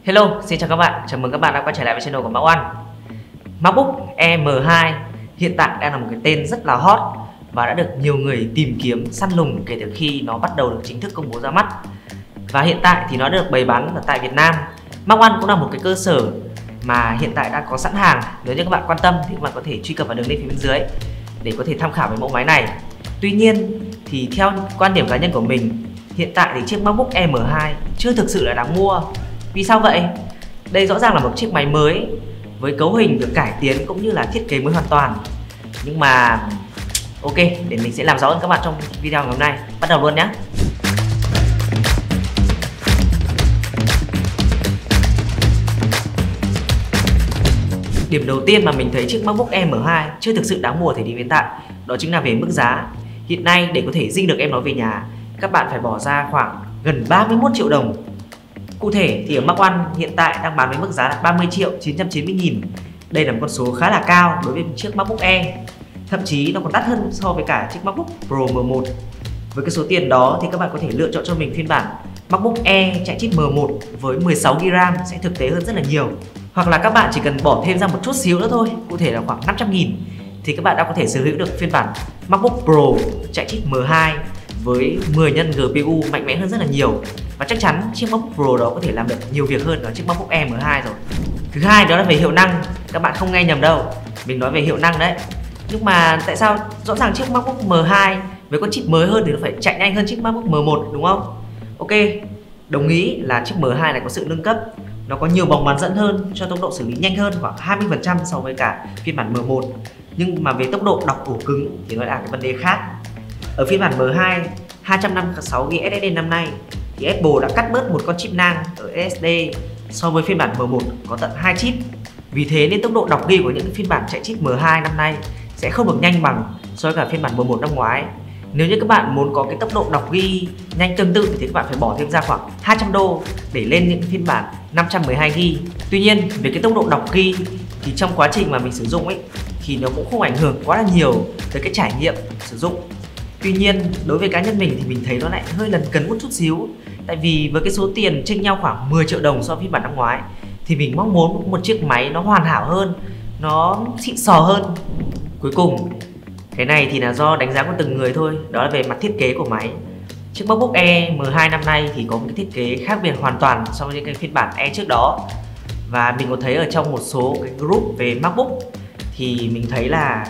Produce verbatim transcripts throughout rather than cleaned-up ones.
Hello, xin chào các bạn, chào mừng các bạn đã quay trở lại với channel của Mark One. MacBook Air M hai hiện tại đang là một cái tên rất là hot và đã được nhiều người tìm kiếm săn lùng kể từ khi nó bắt đầu được chính thức công bố ra mắt. Và hiện tại thì nó được bày bán ở tại Việt Nam. Mark One cũng là một cái cơ sở mà hiện tại đã có sẵn hàng. Nếu như các bạn quan tâm thì các bạn có thể truy cập vào đường link phía bên dưới để có thể tham khảo về mẫu máy này. Tuy nhiên thì theo quan điểm cá nhân của mình, hiện tại thì chiếc MacBook Air M hai chưa thực sự là đáng mua. Vì sao vậy? Đây rõ ràng là một chiếc máy mới với cấu hình được cải tiến cũng như là thiết kế mới hoàn toàn. Nhưng mà ok, để mình sẽ làm rõ hơn các bạn trong video ngày hôm nay. Bắt đầu luôn nhé. Điểm đầu tiên mà mình thấy chiếc MacBook Air M hai chưa thực sự đáng mua thời điểm hiện tại, đó chính là về mức giá. Hiện nay để có thể dinh được em nó về nhà, các bạn phải bỏ ra khoảng gần ba mươi mốt triệu đồng. Cụ thể thì ở Mark One hiện tại đang bán với mức giá là ba mươi triệu chín trăm chín mươi nghìn. Đây là một con số khá là cao đối với một chiếc MacBook Air. Thậm chí nó còn đắt hơn so với cả chiếc MacBook Pro M một. Với cái số tiền đó thì các bạn có thể lựa chọn cho mình phiên bản MacBook Air chạy chip M một với mười sáu gi ga bai sẽ thực tế hơn rất là nhiều. Hoặc là các bạn chỉ cần bỏ thêm ra một chút xíu nữa thôi, cụ thể là khoảng năm trăm nghìn, thì các bạn đã có thể sở hữu được phiên bản MacBook Pro chạy chip M hai với mười nhân G P U mạnh mẽ hơn rất là nhiều. Và chắc chắn chiếc MacBook Pro đó có thể làm được nhiều việc hơn ở chiếc MacBook Air M hai rồi. Thứ hai đó là về hiệu năng. Các bạn không nghe nhầm đâu, mình nói về hiệu năng đấy. Nhưng mà tại sao rõ ràng chiếc MacBook M hai với con chip mới hơn thì nó phải chạy nhanh hơn chiếc MacBook M một, đúng không? Ok, đồng ý là chiếc M hai này có sự nâng cấp, nó có nhiều vòng bán dẫn hơn, cho tốc độ xử lý nhanh hơn khoảng hai mươi phần trăm so với cả phiên bản M một. Nhưng mà về tốc độ đọc ổ cứng thì nó là cái vấn đề khác. Ở phiên bản M hai hai trăm năm mươi sáu gi ga bai ét ét đê năm nay thì Apple đã cắt bớt một con chip nang ở ét ét đê so với phiên bản M một có tận hai chip. Vì thế nên tốc độ đọc ghi của những phiên bản chạy chip M hai năm nay sẽ không được nhanh bằng so với cả phiên bản M một năm ngoái. Nếu như các bạn muốn có cái tốc độ đọc ghi nhanh tương tự thì các bạn phải bỏ thêm ra khoảng hai trăm đô để lên những phiên bản năm trăm mười hai gi ga bai. Tuy nhiên về cái tốc độ đọc ghi thì trong quá trình mà mình sử dụng ấy thì nó cũng không ảnh hưởng quá là nhiều tới cái trải nghiệm sử dụng. Tuy nhiên đối với cá nhân mình thì mình thấy nó lại hơi lấn cấn một chút xíu. Tại vì với cái số tiền chênh nhau khoảng mười triệu đồng so với phiên bản năm ngoái thì mình mong muốn một chiếc máy nó hoàn hảo hơn, nó xịn sò hơn. Cuối cùng cái này thì là do đánh giá của từng người thôi, đó là về mặt thiết kế của máy. Chiếc MacBook Air M hai năm nay thì có một cái thiết kế khác biệt hoàn toàn so với những cái phiên bản Air trước đó. Và mình có thấy ở trong một số cái group về MacBook thì mình thấy là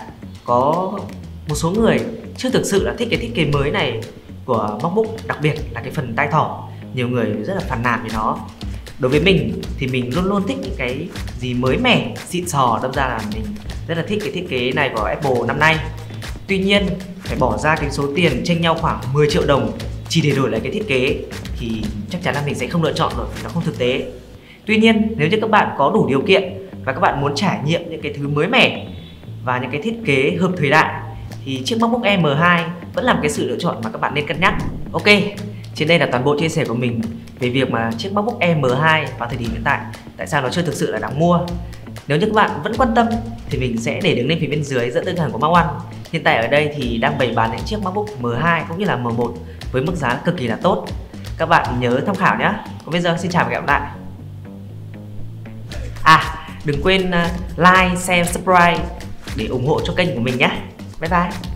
có một số người chưa thực sự là thích cái thiết kế mới này của MacBook, đặc biệt là cái phần tai thỏ. Nhiều người rất là phàn nàn với nó. Đối với mình thì mình luôn luôn thích những cái gì mới mẻ, xịn sò, đâm ra là mình rất là thích cái thiết kế này của Apple năm nay. Tuy nhiên phải bỏ ra cái số tiền chênh nhau khoảng mười triệu đồng chỉ để đổi lại cái thiết kế thì chắc chắn là mình sẽ không lựa chọn rồi, nó không thực tế. Tuy nhiên nếu như các bạn có đủ điều kiện và các bạn muốn trải nghiệm những cái thứ mới mẻ và những cái thiết kế hợp thời đại thì chiếc MacBook Air M hai vẫn là một cái sự lựa chọn mà các bạn nên cân nhắc. Ok, trên đây là toàn bộ chia sẻ của mình về việc mà chiếc MacBook Air M hai vào thời điểm hiện tại tại sao nó chưa thực sự là đáng mua. Nếu như các bạn vẫn quan tâm thì mình sẽ để đường link phía bên dưới dẫn tới cửa hàng của Mark One. Hiện tại ở đây thì đang bày bán những chiếc MacBook M hai cũng như là M một với mức giá cực kỳ là tốt. Các bạn nhớ tham khảo nhé. Còn bây giờ xin chào và hẹn gặp lại. À, đừng quên like, share, subscribe để ủng hộ cho kênh của mình nhé. Bye bye.